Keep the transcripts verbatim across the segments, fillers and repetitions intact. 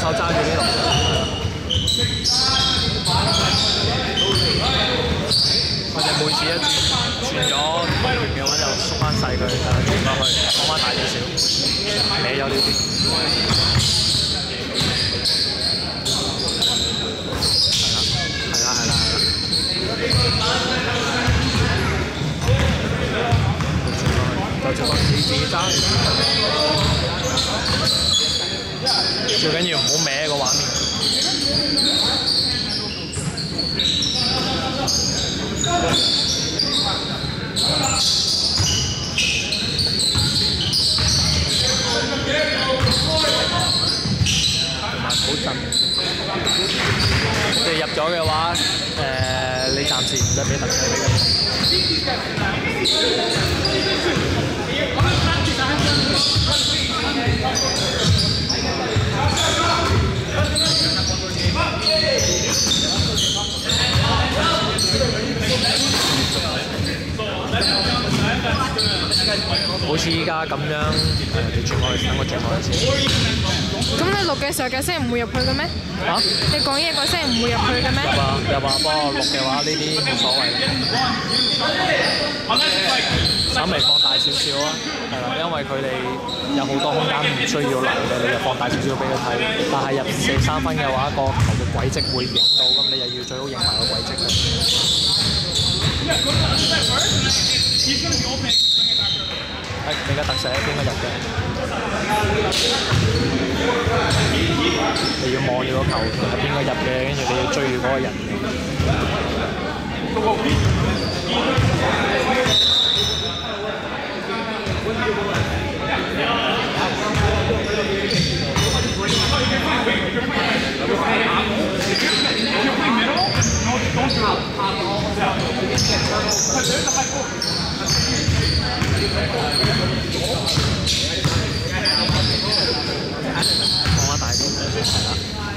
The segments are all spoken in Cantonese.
手揸住呢度。我哋每次一轉轉咗拳嘅話，就縮翻細佢，誒轉翻去，放翻大少少，歪咗呢邊。係啦，係啦，係啦，係啦。就做翻自己自己揸。最緊要唔好歪個畫面。同埋好震，即係入咗嘅話，誒、呃、你暫時唔使俾特寫俾佢。好似依家咁樣，誒、你轉我去，等我轉我去先。 咁你錄嘅時候嘅聲唔會入去嘅咩？ 啊？ 你講嘢個聲唔會入去嘅咩？ 入啊入啊，不過錄嘅話呢啲冇所謂，稍微放大少少啊，係啦，因為佢哋有好多空間唔需要留嘅，你就放大少少俾佢睇。但係入射三分嘅話，個球嘅軌跡會影到，咁你又要最好影埋個軌跡嘅。誒，你嘅特寫邊個入嘅？你要望住個球係邊個入嘅，跟住你要追住嗰個人。放翻大啲，係啦。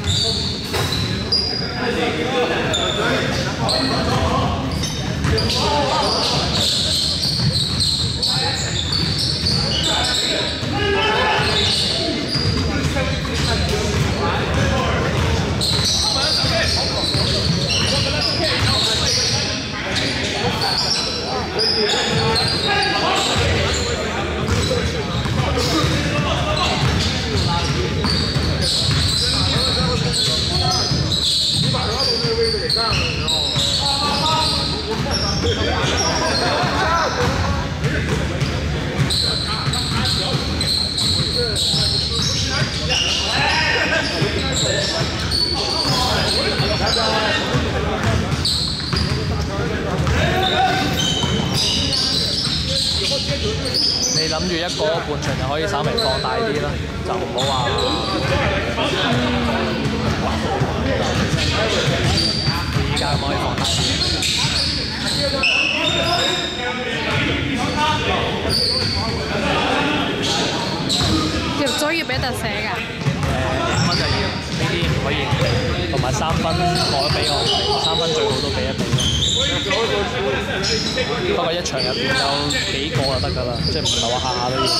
你諗住一個半場就可以稍微放大啲啦，就唔好話。而家可以放大啲。 入咗要俾特寫㗎。 誒五蚊就要，呢啲唔可以，同埋三分我都俾我，三分最好都俾一俾咯。不過一場入邊有幾個就得㗎啦，即係唔係話下下都要。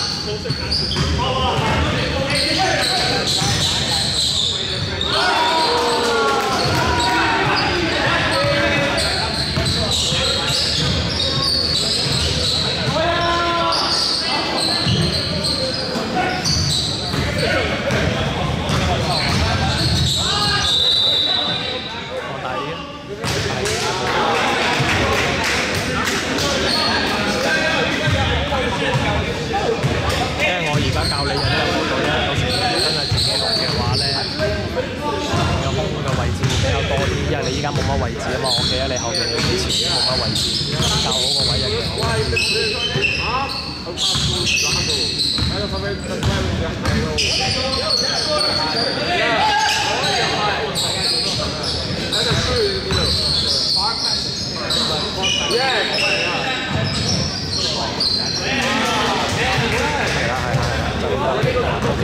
教你人都有角度咧，到時真係自己錄嘅話咧，有空嘅位置會比較多啲，因為你依家冇乜位置啊嘛，我企喺你後邊，你之前冇乜位置，較好個位一樣好。OK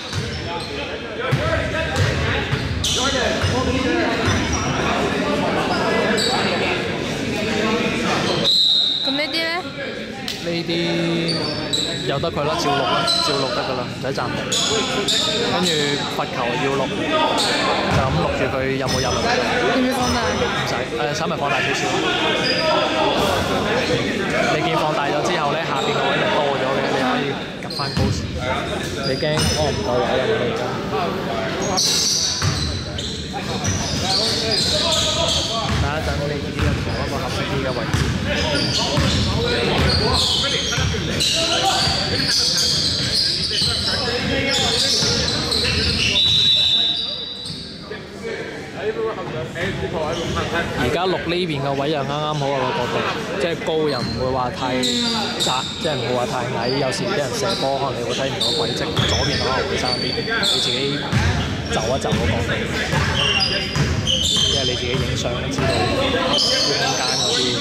㗎啦。Jordan, 由得佢啦，照錄啦，照錄得噶啦，唔使暫停。跟住罰球要錄，就咁錄住佢有冇入。 要唔要放大？ 唔使，誒稍微放大少少。你見放大咗之後咧，下邊個位咪多咗嘅，你可以夾翻高時。你驚安唔到位啊？你而家？等一陣，你自己同一個合適啲嘅位置。而家錄呢邊嘅位又啱啱好個角度，即係高又唔會話太窄，即係唔會話太矮。有時俾人射波，可能你會睇唔到軌跡，左邊可能會爭啲，你自己就一就個角度。即係你自己影相都知道空間嗰啲。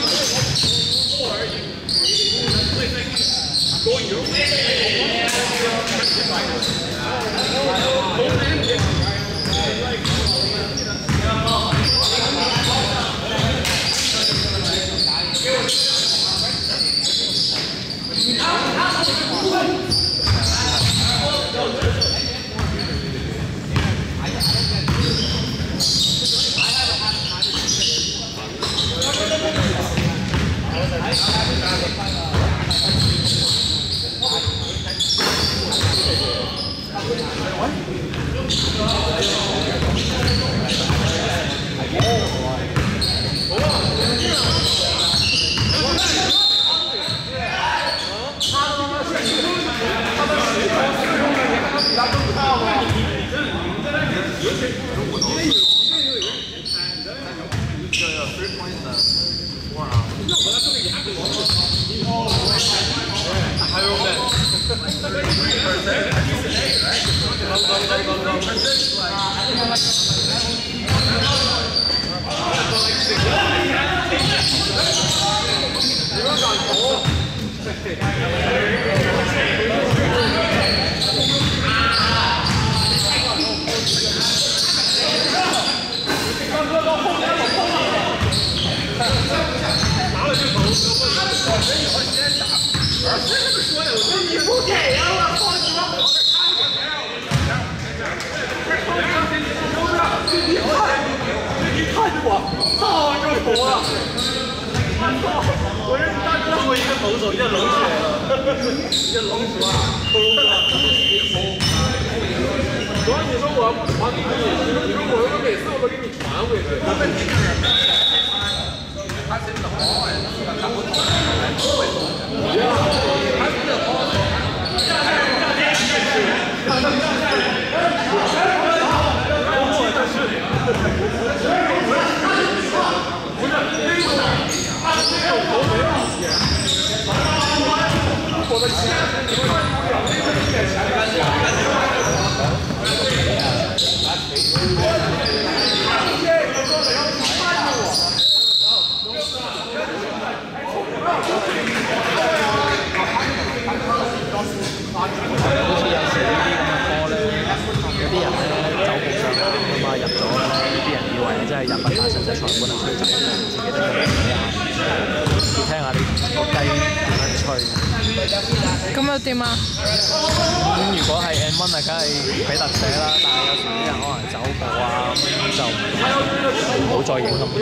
咁又點啊？ 咁如果係 N 一啊，梗係俾特寫啦。但係有時啲人可能走步啊，就唔好再影咁多。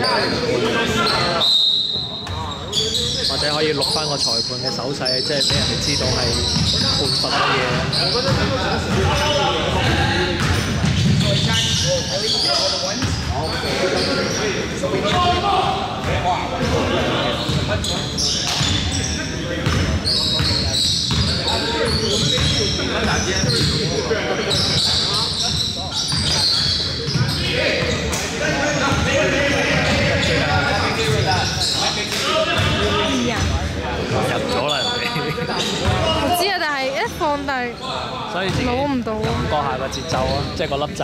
或者可以錄翻個裁判嘅手勢，即係俾人哋知道係判罰乜嘢。入咗啦人哋。 我知啊，但係一放大， 所以自己攞唔到。 感覺下個節奏啊，即係個粒掣。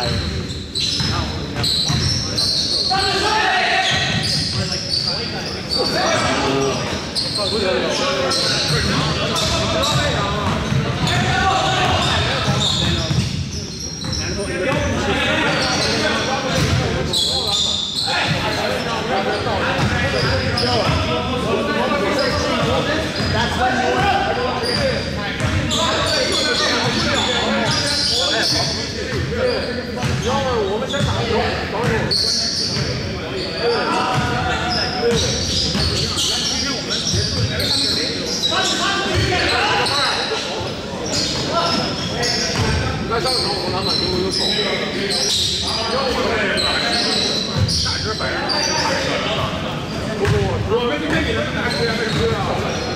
那上场我篮板就有手。大只摆上。不不，我们今天给他们拿时间没事啊。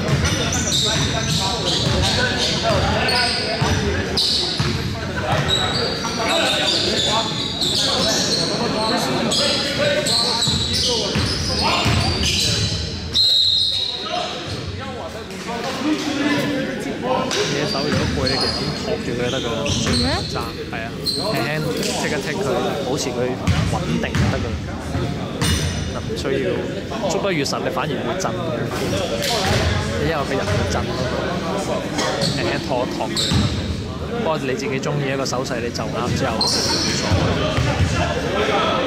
你隻手如果攰，你其實咁托住佢得㗎啦，唔需要揸，係啊，輕輕即刻踢佢，保持佢穩定就得㗎啦。唔需要捉得越實，你反而會震嘅。因為佢人會震嗰個，輕輕拖一拖佢。不過你自己中意一個手勢，你就啱之後冇所謂。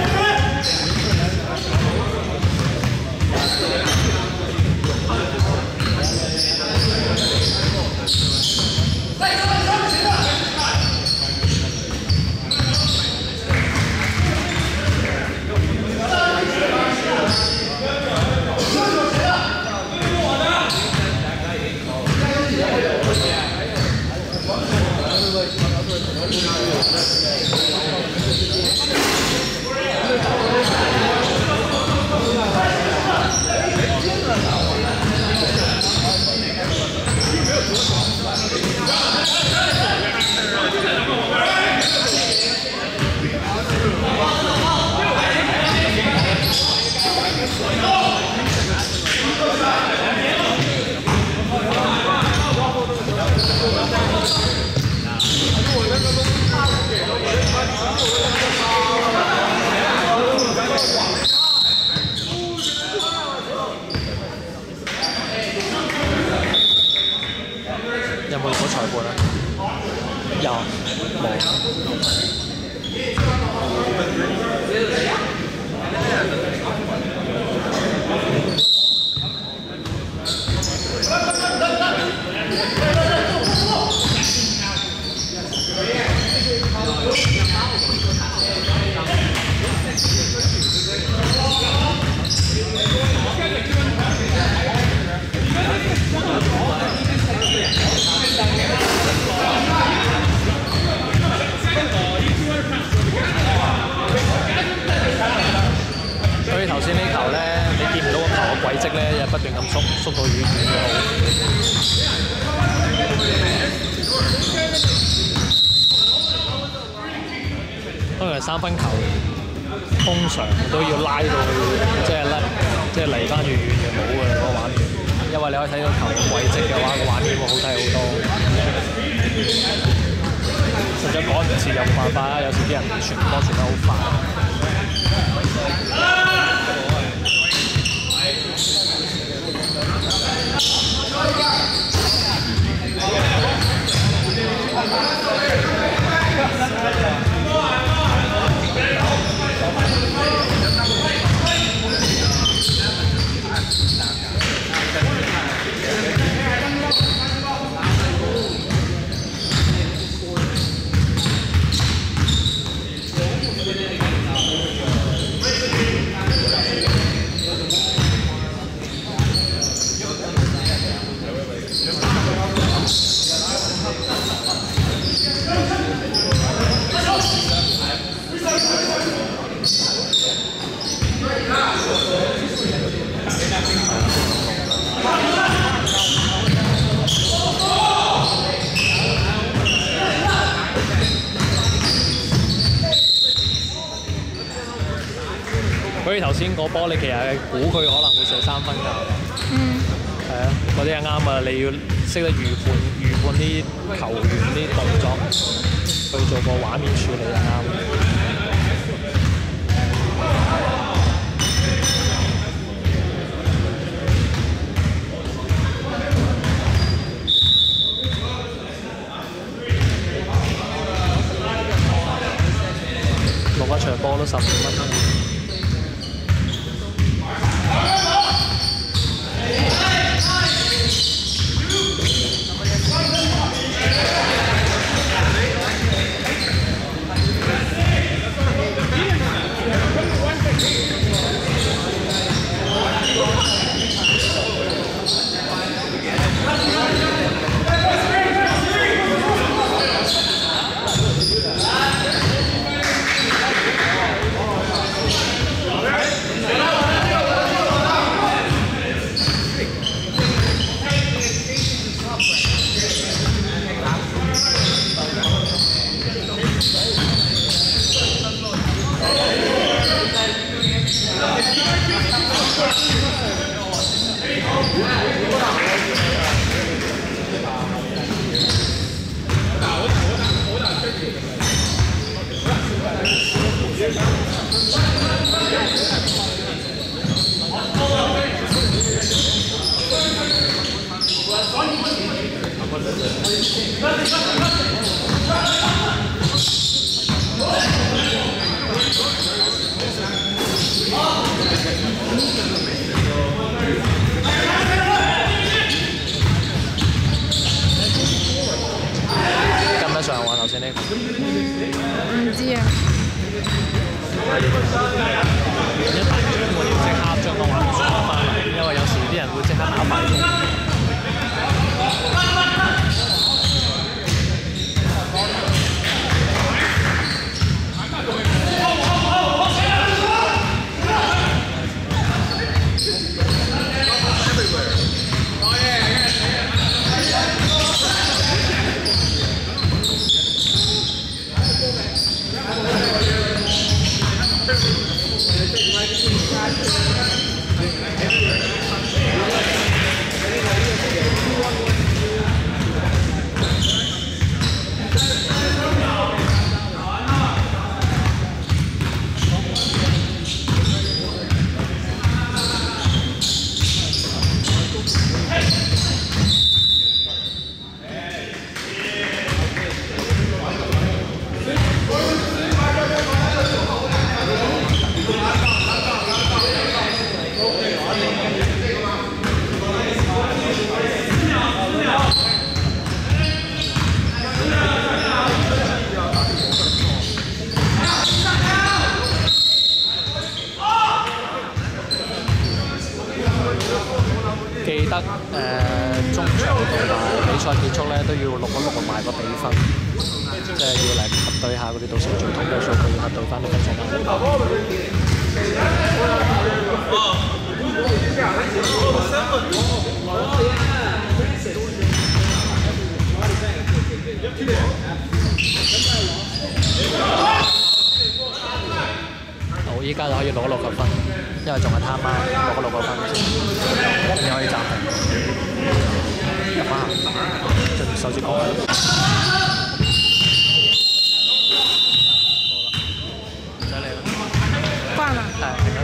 有冇攞裁判啊？有，冇。所以頭先呢球咧，你見唔到個球嘅軌跡咧，又不斷咁縮縮到遠遠嘅當然係三分球，通常都要拉到去，即係拉，即係離翻越遠越好嘅嗰個畫面，因為你可以睇到球嘅軌跡嘅話，個畫面會好睇好多。實在趕唔切又冇辦法啦，有時啲人傳波傳得好快。所以頭先嗰波，你其實係估佢可能會射三分㗎。嗯。係啊，嗰啲係啱啊！你要識得預判預判啲球員啲動作，去做個畫面處理係啱。落一場波都十五蚊。 跟得上喎頭先呢個。 唔知啊。 一大張我要即刻將個畫面縮翻嚟，因為有時啲人會即刻打快咗。記得誒、呃、中場同埋比賽結束咧都要錄一錄埋個比分，即係要嚟核對下嗰啲到時做統計數據，要核對翻啲分數啦。好，依家就可以攞六個分，因為仲係貪媽攞咗六個分先，跟住可以暫停入翻進手指公。好啦，唔使理啦。 關啦。 係停啦。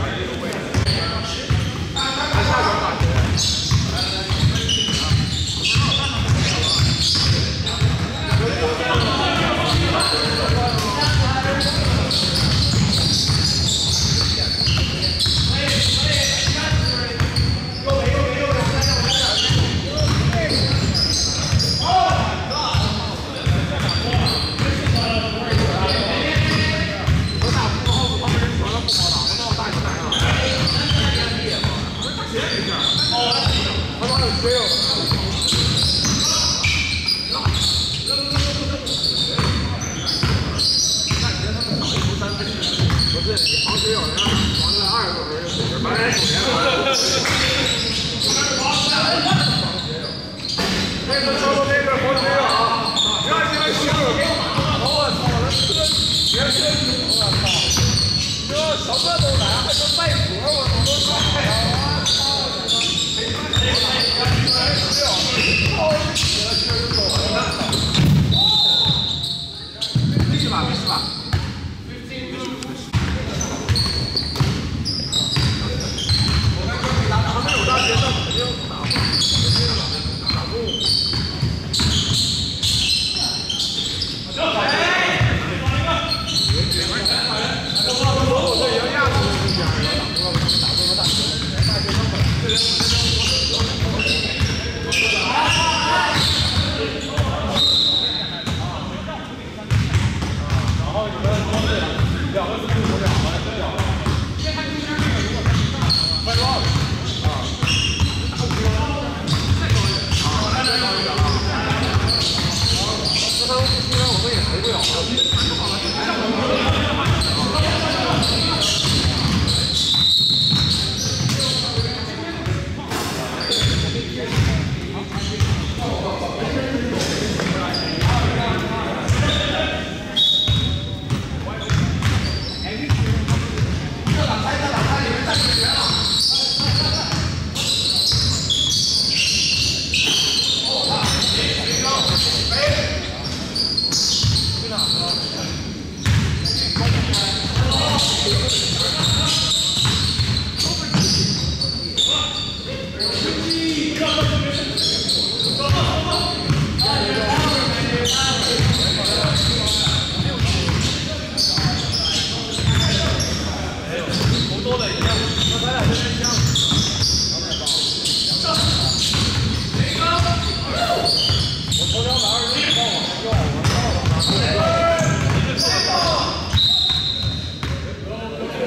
这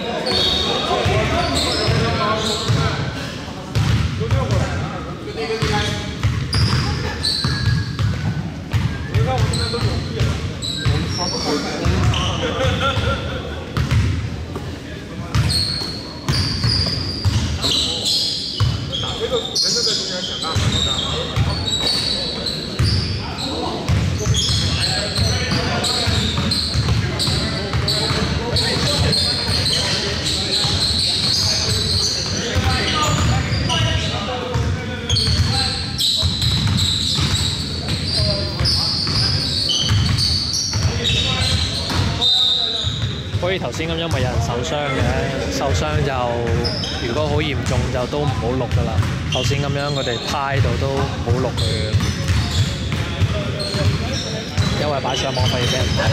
好似頭先咁，因為有人受傷嘅，受傷就如果好嚴重就都唔好錄噶啦。頭先咁樣佢哋趴喺度都唔好錄佢，因為擺上網費要俾人睇。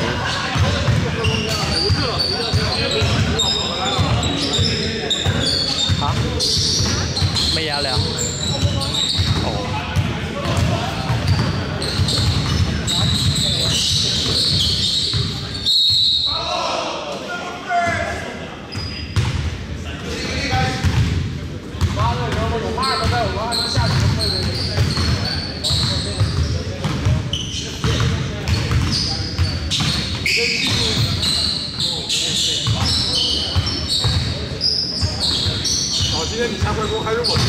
嚇？咩嘢啊你啊？哦。 哦，今天你下回锅还是我自己。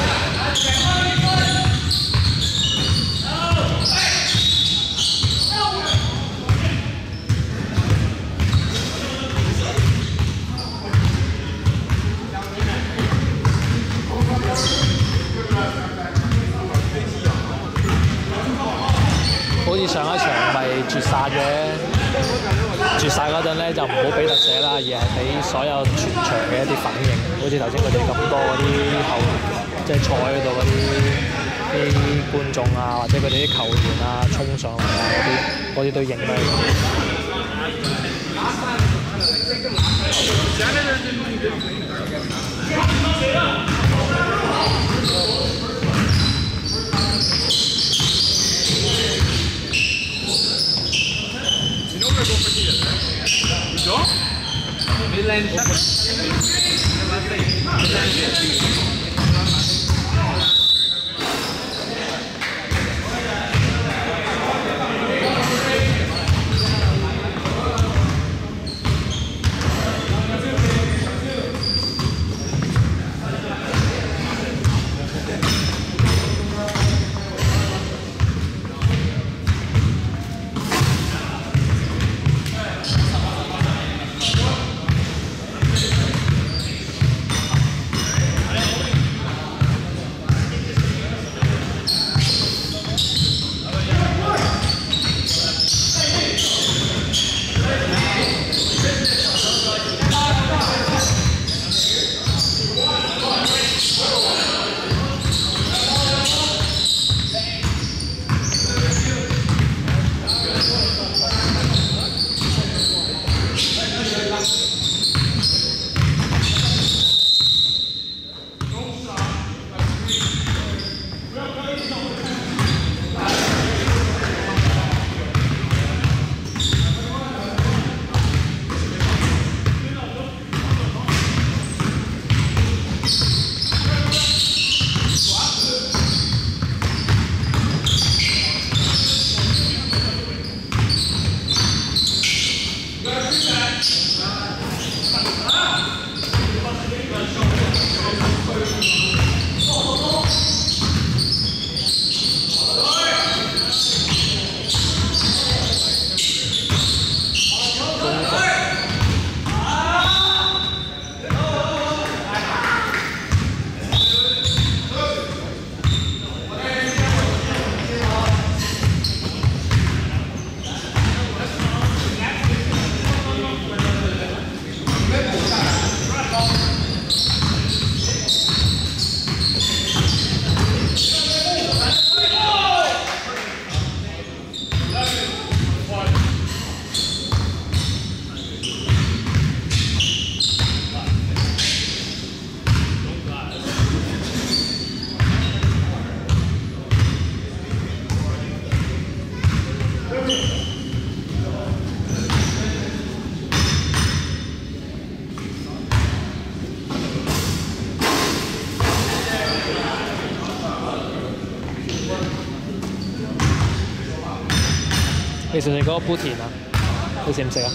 好似上一場咪絕殺嘅，絕殺嗰陣咧就唔好俾特寫啦，而係俾所有全場嘅一啲反應。好似頭先佢哋咁多嗰啲後，即係坐喺度嗰啲啲觀眾啊，或者佢哋啲球員啊衝上嚟啊嗰啲，嗰啲都影低。 你食唔食嗰個煲田啊？你食唔食啊？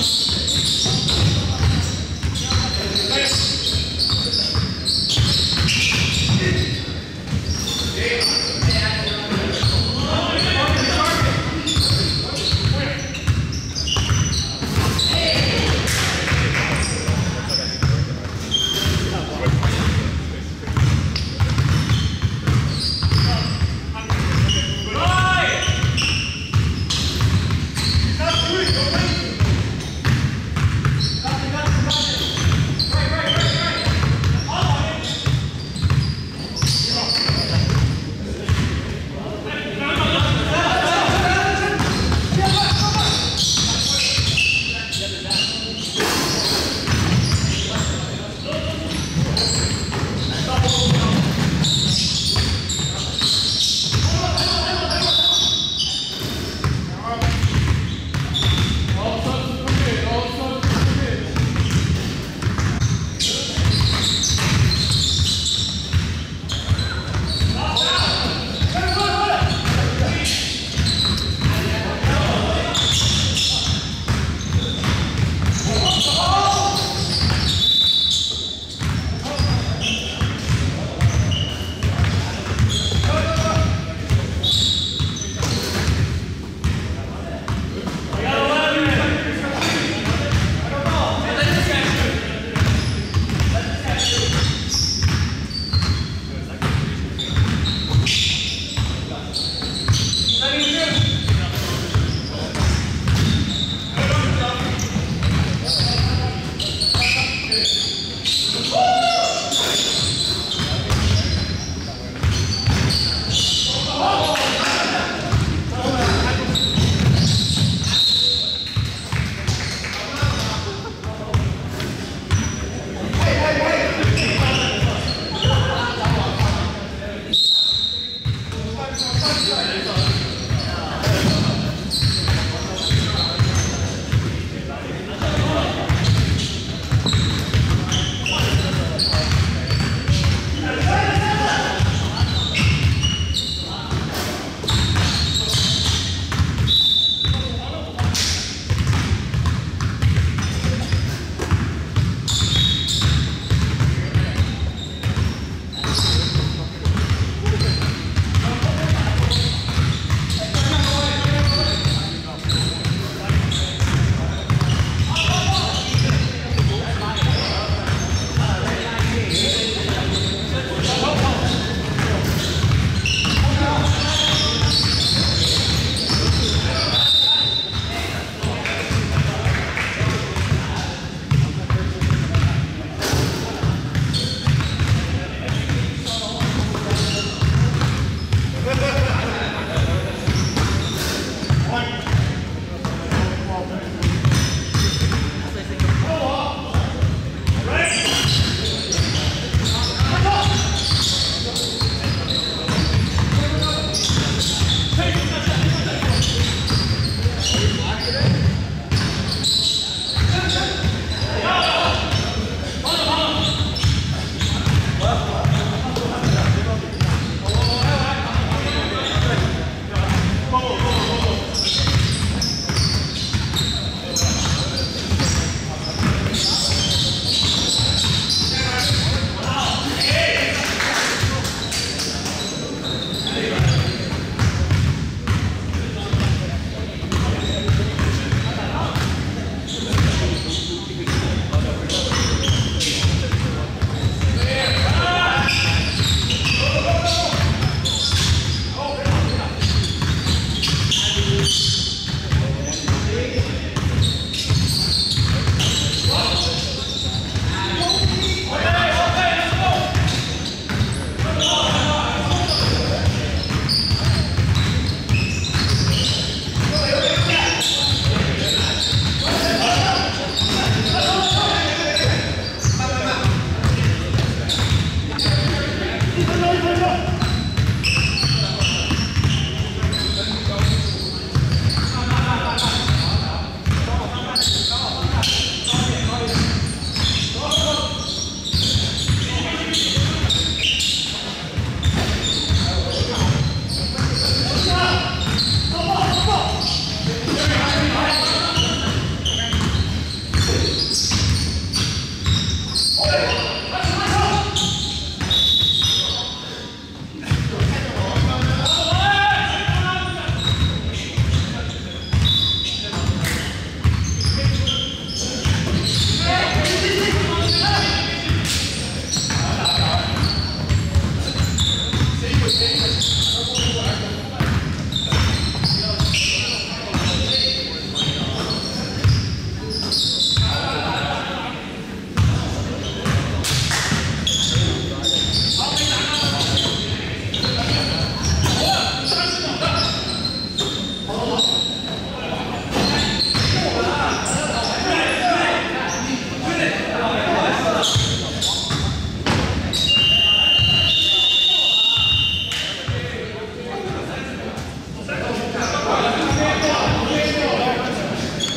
One.